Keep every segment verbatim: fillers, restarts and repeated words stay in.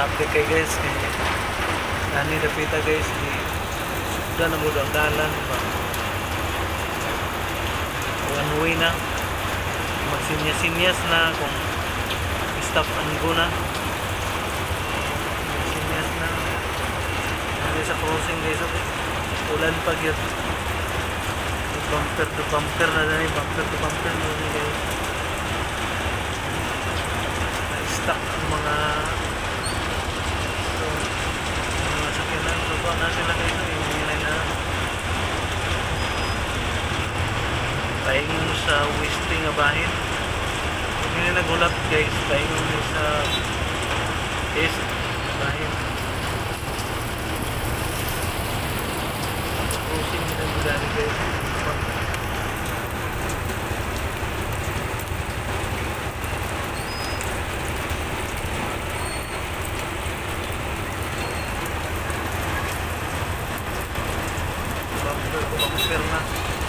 traffic kay guys. Nani dapita guys, di sudah na mo ang dalan ba. One way na. Magsinyas-sinyas na kung stop and go na. Sinyas na. Nani sa crossing guys. Ulan pag yun. Bumper to bumper na dahil. Bumper to bumper na dahil guys. Na-stuck ang mga so, mga sakyanan. So, ba na sila kayo. Yung nilay na pahingon sa weste nga bahin. Kung hindi nagulat guys, pahingon sa east bahin. Crossing nila mula ni guys. Bumper ko bumper na.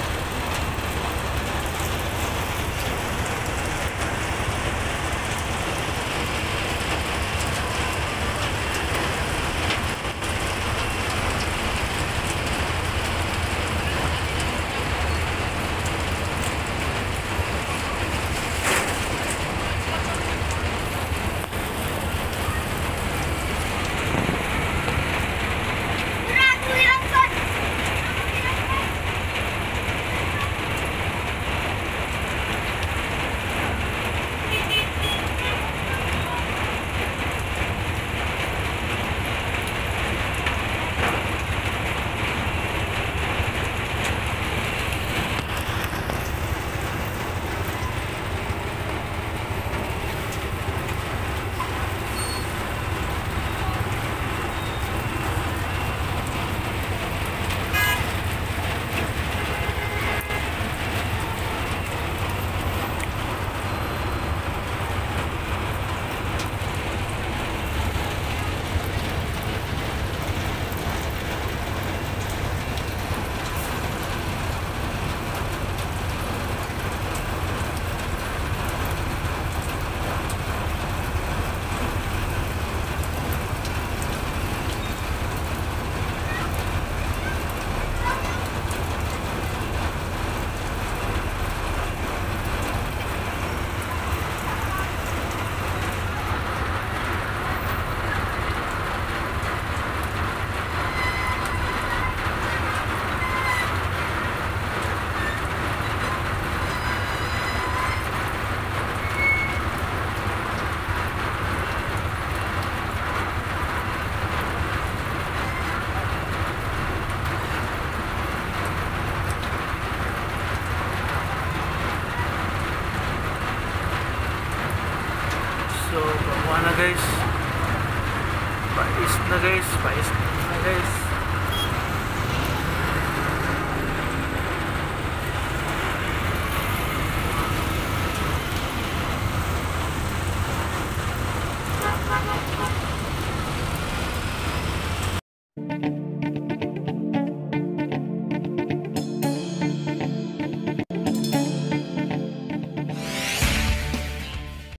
So, bawa na guys. Pais na guys. Pais na guys.